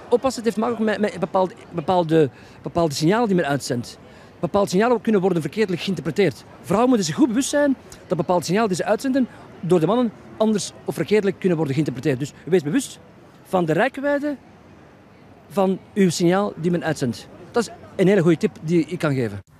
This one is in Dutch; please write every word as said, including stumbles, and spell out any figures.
oppassen. Het heeft te maken met, met bepaalde, bepaalde, bepaalde signalen die men uitzendt. Bepaalde signalen kunnen worden verkeerdelijk geïnterpreteerd. Vrouwen moeten zich goed bewust zijn dat bepaalde signalen die ze uitzenden door de mannen anders of verkeerdelijk kunnen worden geïnterpreteerd. Dus wees bewust van de reikwijdte van uw signaal die men uitzendt. Dat is een hele goede tip die ik kan geven.